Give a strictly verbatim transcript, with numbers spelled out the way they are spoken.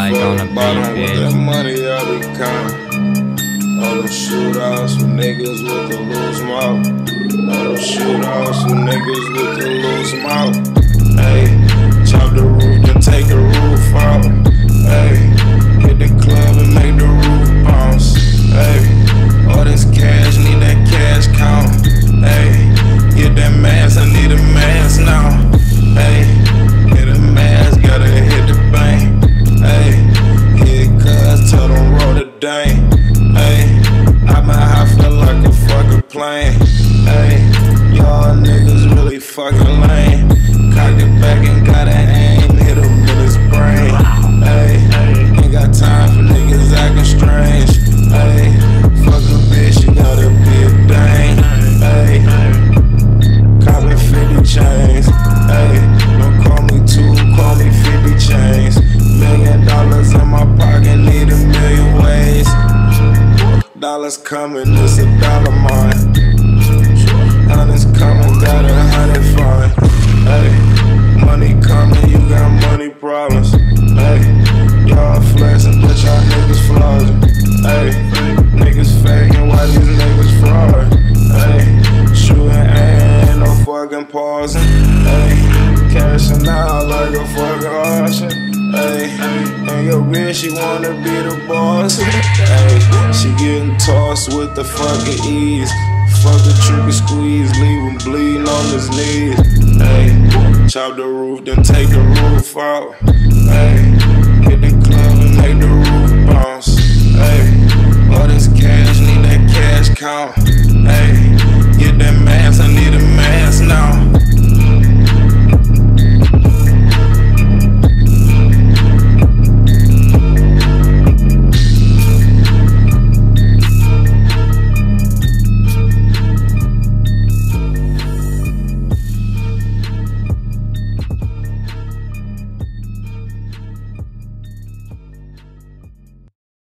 like on a bottom beat, with that money I be counting. All them shootouts for niggas with the loose mouth. All them shootouts for niggas with the loose mouth. Hey, chop the roof, then take the roof out. Hey, hit the club and make the roof bounce. Hey, all this cash, need that cash count. Hey, get that mask, I need a mask now. Hey, hit a mask, gotta hit the bank. Hey, hit cuz, tell them roll the dang. Hey, I'm a high, feel like a fucking plane. Hey, y'all niggas really fucking lame. Cock it back and gotta aim, hit him with his brain. Hey, ain't got time for niggas acting strange. Hey, fuck a bitch, you gotta be a dang. Hey, copy fifty chains. Hey, don't call me two, call me fifty chains. Million dollars in my pocket, need a million ways. Dollars coming, it's a dollar mine. Hundreds coming, got a hundred fine. Hey, money coming, you got money problems. Hey, y'all flexing, but y'all niggas flossing. Hey, niggas faking, why these niggas fraud? Hey, shooting ain't no fucking pausing. Hey, cashing out like a fucking auction. Hey, and your bitch, she wanna be the boss. Hey, she getting tossed with the fucking ease. Fuck the trigger squeeze, leave him bleeding on his knees. Hey, chop the roof, then take the roof out. Hey, hit the club and make the roof bounce. Hey, all this cash, need that cash count.